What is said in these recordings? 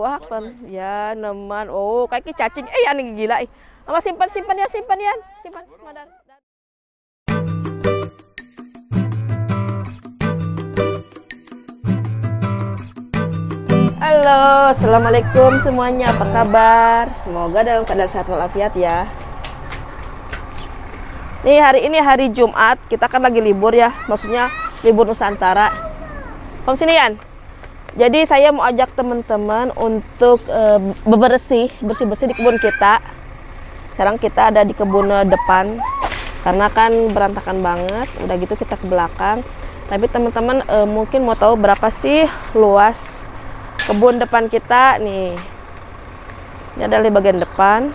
buah kan. Ya, neman. Oh, kayak cacing. Ya nih gila. Sama simpan ya, simpan. Madar. Halo, assalamualaikum semuanya. Apa kabar? Semoga dalam keadaan sehat walafiat ya. Nih hari ini hari Jumat, kita kan lagi libur ya, maksudnya libur Nusantara. Kom sini Yan. Jadi saya mau ajak teman-teman untuk bersih di kebun kita. Sekarang kita ada di kebun depan, karena kan berantakan banget. Udah gitu kita ke belakang. Tapi teman-teman mungkin mau tahu berapa sih luas kebun depan kita nih. Ini adalah di bagian depan.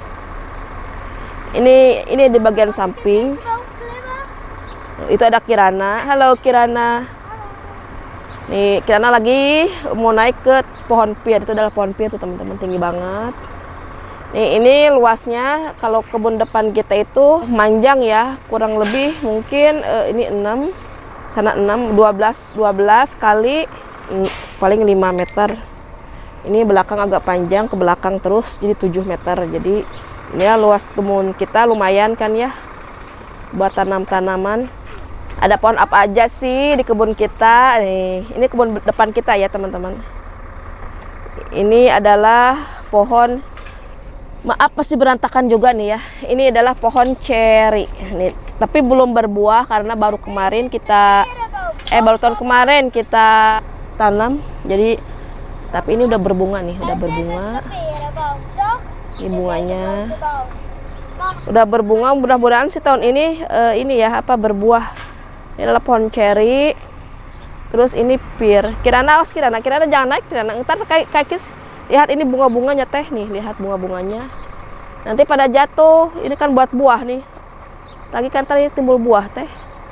Ini di bagian samping. Itu ada Kirana. Halo Kirana. Nih Kirana lagi mau naik ke pohon pir. Itu adalah pohon pir tuh teman-teman, tinggi banget. Nih ini luasnya kalau kebun depan kita itu manjang ya, kurang lebih mungkin ini 6, sana 6, 12 kali paling 5 meter. Ini belakang agak panjang ke belakang terus jadi 7 meter. Jadi ya luas kebun kita lumayan kan ya buat tanam-tanaman. Ada pohon apa aja sih di kebun kita nih. Ini kebun depan kita ya teman-teman. Ini adalah pohon, maaf masih berantakan juga nih ya. Ini adalah pohon ceri nih, tapi belum berbuah karena baru kemarin kita baru tahun kemarin kita tanam. Jadi tapi ini udah berbunga nih, udah berbunga. Ini bunganya udah berbunga, mudah-mudahan sih tahun ini ini ya berbuah. Ini adalah pohon ceri. Terus ini pir. Kirana jangan naik Kirana. Ntar kakis lihat ini bunga-bunganya teh nih, lihat bunga-bunganya. Nanti pada jatuh, ini kan buat buah nih. Lagi kan tadi timbul buah teh.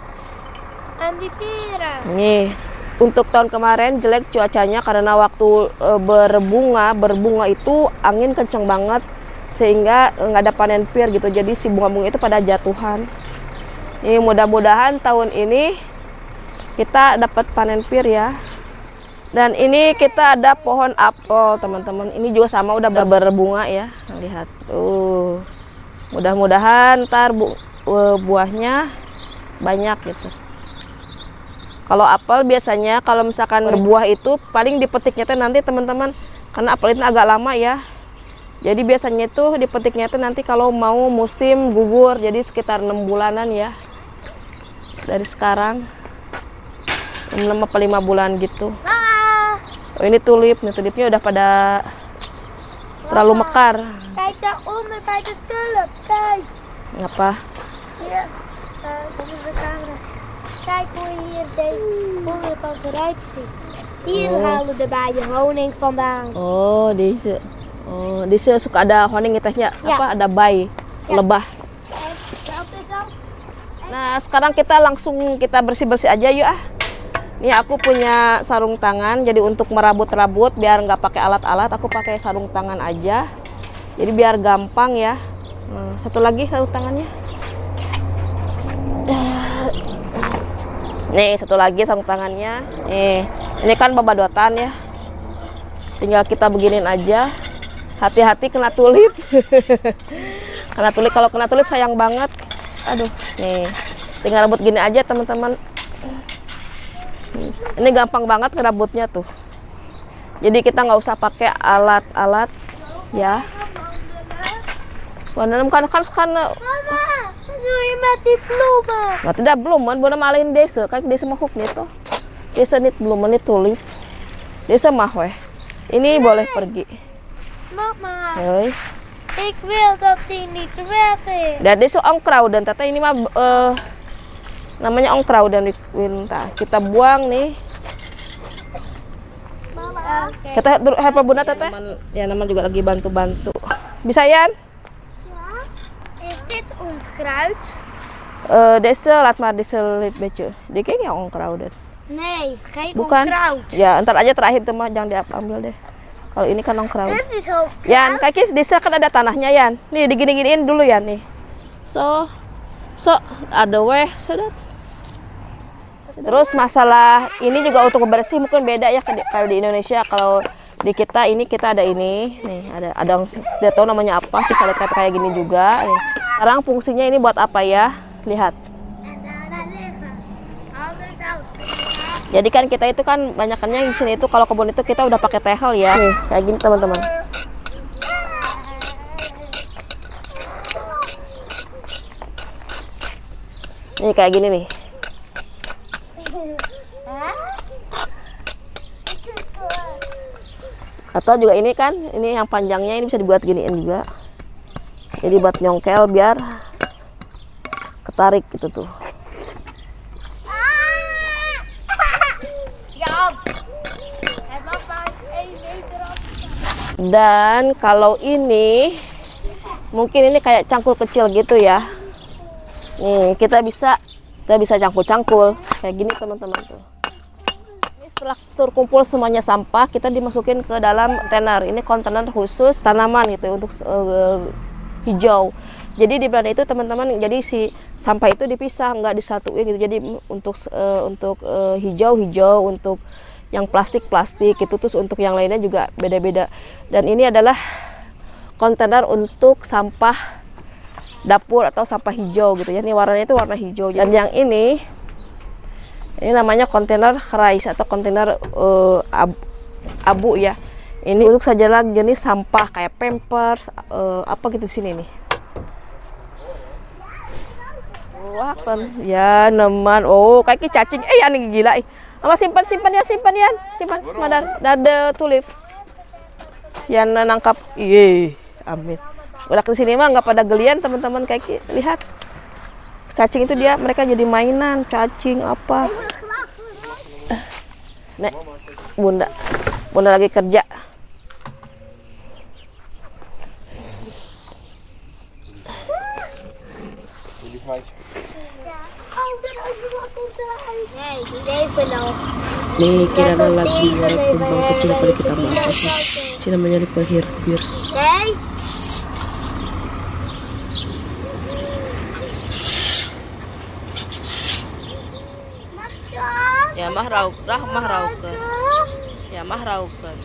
Nih. Untuk tahun kemarin jelek cuacanya karena waktu berbunga itu angin kenceng banget sehingga nggak ada panen pir gitu. Jadi si bunga-bunga itu pada jatuhan. Ini mudah-mudahan tahun ini kita dapat panen pir ya. Dan ini kita ada pohon apel teman-teman. Ini juga sama udah berbunga ya. Lihat. Mudah-mudahan ntar buahnya banyak gitu. Kalau apel biasanya kalau misalkan berbuah itu paling dipetiknya teh nanti teman-teman, karena apel itu agak lama ya. Jadi biasanya itu dipetiknya teh nanti kalau mau musim gugur, jadi sekitar 6 bulanan ya. Dari sekarang 6 apa 5 bulan gitu. Oh, ini tulip, nih tulipnya udah pada terlalu mekar. Kijk daaronder bij de tulp, kijk. Ngapa? Hier, dit is de camera. Kijk hoe je hier deze onderkant eruit ziet. Hier halen de bijen honing vandaan. Oh, deze. Oh, deze suka ada honing tehnya. Ya. Apa ada bayi, lebah. Nah, sekarang kita langsung kita bersih-bersih aja yuk ah. Nih aku punya sarung tangan, jadi untuk merabut-rabut biar nggak pakai alat-alat, aku pakai sarung tangan aja. Jadi biar gampang ya. Satu lagi sarung tangannya. Nih satu lagi sarung tangannya. Nih ini kan babadotan ya. Tinggal kita beginin aja. Hati-hati kena tulip. Kena tulip, kalau kena tulip sayang banget. Aduh, nih tinggal rambut gini aja teman-teman. Ini gampang banget ngerambutnya tuh. Jadi kita nggak usah pakai alat-alat ya. Wanneer kan Doe je met die bloemen? Maar tidak bloemen, belum alleen deze. Kijk, deze mag ook niet toch? Deze niet bloemen, niet tulip. Deze mag weh. Ini boleh pergi. Mama, Hoi. ik wil dat die niet weg is. Dan deze onkruiden, tata ini mah namanya onkruiden. Kita buang nih. Mama, Kita help bunda tata. Ya, nama juga lagi bantu-bantu. Bisa Yan? is dit onkruid? Deze, laat maar deze een beetje. Die ken je onkruiden? Nee, geen Bukan. onkruid. Ya, ntar aja terakhir tuh mah jangan diambil deh. Kalau ini kan onkruid. Dit is ook Yan, kaki desa kan ada tanahnya Yan. Nih digini-giniin dulu ya nih. So ada weh sedot. Terus masalah ini juga untuk bersih mungkin beda ya kalau di Indonesia. Kalau Di kita ini kita ada ini, nih ada tidak tahu namanya apa, terus ada kayak gini juga. Nih. Sekarang fungsinya ini buat apa ya? Lihat. Jadi kan kita itu kan banyakannya di sini itu kalau kebun itu kita udah pakai tehel ya. Nih, kayak gini teman-teman. Nih kayak gini nih. Atau juga ini kan, ini yang panjangnya ini bisa dibuat giniin juga. Jadi buat nyongkel biar ketarik gitu tuh. Dan kalau ini mungkin ini kayak cangkul kecil gitu ya. Nih kita bisa cangkul-cangkul kayak gini teman-teman tuh. Ini setelah terkumpul semuanya sampah, kita dimasukin ke dalam kontainer. Ini kontainer khusus tanaman gitu untuk hijau. Jadi di belakang itu teman-teman, jadi si sampah itu dipisah, nggak disatuin gitu. Jadi untuk hijau, untuk yang plastik itu, terus untuk yang lainnya juga beda-beda. Dan ini adalah kontainer untuk sampah dapur atau sampah hijau gitu ya. Ini warnanya itu warna hijau. Dan yang ini namanya kontainer kerais atau kontainer abu ya. Ini untuk sajalah jenis sampah kayak pampers apa gitu sini nih. Wah kan ya neman. Oh kayak cacing. Aneh gila. Ama simpan madar dada tulip yang nangkap. Amin. Udah ke sini mah nggak pada gelian teman-teman, kayak lihat cacing itu mereka jadi mainan cacing apa. Nek bunda lagi kerja. Nih Kirana lagi naik kumbang kecil pada kita apa sih? Si namanya Lipair Pierce. Ya mah rauken. Ya mah rauken.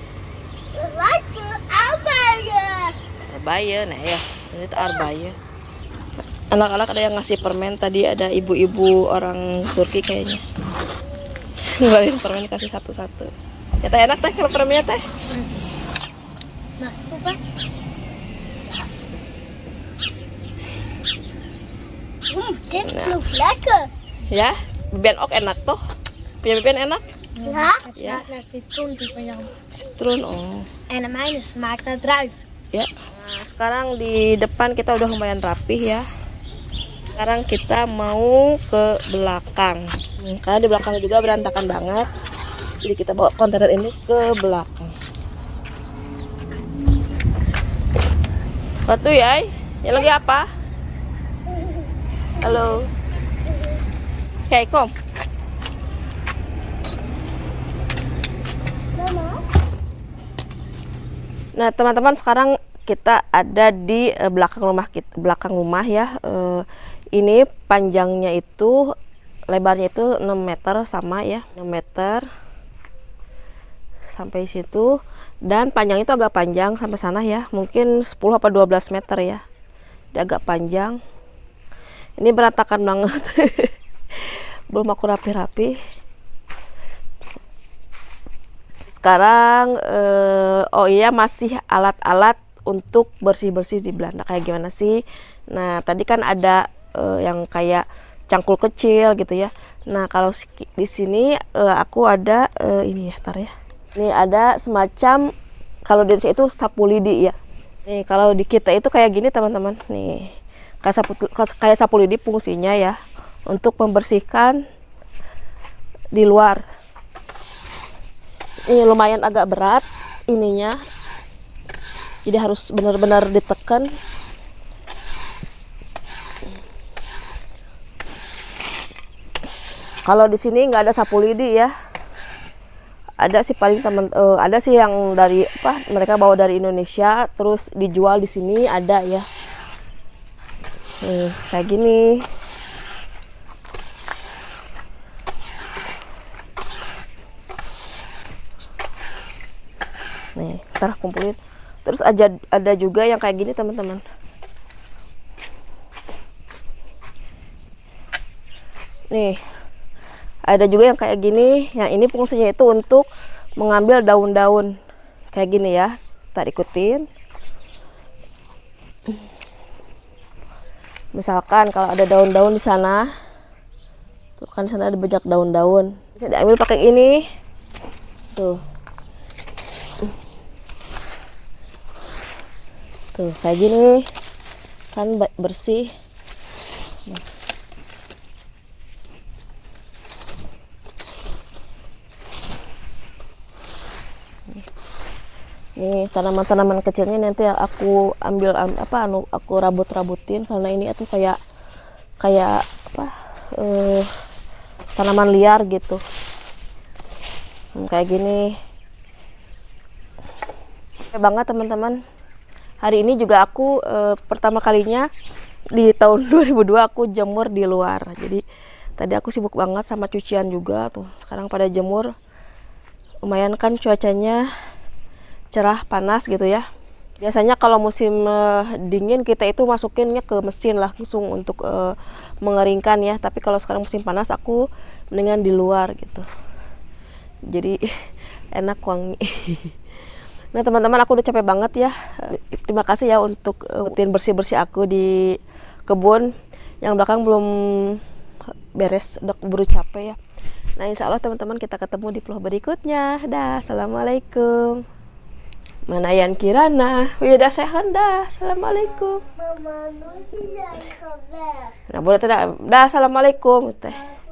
Arbaya, nah ya, ini tuh arbaya. Anak-anak ada yang ngasih permen tadi, ada ibu-ibu orang Turki kayaknya. Ngeluarin permen kasih satu-satu. Ya teh enak teh kalau permennya teh. Dit proeft lekker. Ya, bibian ook enak toh. Punya bibian enak? Ja, het Ja. smaakt naar citroen die van Jan. Citroen, oh. En de mijne smaakt naar druif. Ya. Nah, sekarang di depan kita udah lumayan rapih ya. Sekarang kita mau ke belakang. Karena di belakang juga berantakan banget. Jadi kita bawa kontainer ini ke belakang. Batu ya? Ya lagi apa? Halo. Oke, kom. Nah, teman-teman, sekarang kita ada di belakang rumah ya. Ini panjangnya itu, lebarnya itu 6 meter sama ya, 6 meter sampai situ, dan panjang itu agak panjang sampai sana ya, mungkin 10 apa 12 meter ya. Dia agak panjang. Ini berantakan banget. Belum aku rapi-rapi. Sekarang oh iya, masih alat-alat untuk bersih-bersih di Belanda kayak gimana sih. Nah tadi kan ada yang kayak cangkul kecil gitu ya. Nah kalau di sini aku ada ini ya, tar ya. Ini ada semacam, kalau di Indonesia itu sapu lidi ya. Nih kalau di kita itu kayak gini teman-teman. Nih kayak sapu lidi fungsinya ya, untuk membersihkan di luar. Ini lumayan agak berat ininya, jadi harus benar-benar ditekan. Kalau di sini nggak ada sapu lidi ya, ada sih paling ada sih yang dari mereka bawa dari Indonesia terus dijual di sini, ada ya. Nih kayak gini. Nih, ntar kumpulin. Terus ada juga yang kayak gini teman-teman. Nih, ada juga yang kayak gini. Yang ini fungsinya itu untuk mengambil daun-daun kayak gini ya. Ntar ikutin. Misalkan kalau ada daun-daun di sana, tuh kan di sana ada banyak daun-daun. Bisa diambil pakai ini. Tuh. Tuh kayak gini kan bersih. Nih tanaman-tanaman kecilnya nanti aku ambil aku rabut-rabutin karena ini tuh kayak tanaman liar gitu. Kayak gini. Oke banget teman-teman. Hari ini juga aku pertama kalinya di tahun 2002 aku jemur di luar. Jadi tadi aku sibuk banget sama cucian juga tuh. Sekarang pada jemur. Lumayan kan cuacanya cerah, panas gitu ya. Biasanya kalau musim dingin kita itu masukinnya ke mesin langsung untuk mengeringkan ya. Tapi kalau sekarang musim panas aku mendingan di luar gitu. Jadi enak wangi. Nah teman-teman, aku udah capek banget ya. Terima kasih ya untuk rutin bersih-bersih aku di kebun. Yang belakang belum beres, udah keburu capek ya. Nah insya Allah teman-teman kita ketemu di vlog berikutnya. Dah, assalamualaikum. Mana yang Kirana? Udah sehat dah. Assalamualaikum. Mama, nooit niet weg. Nah boleh tidak? Dah, assalamualaikum. Teh.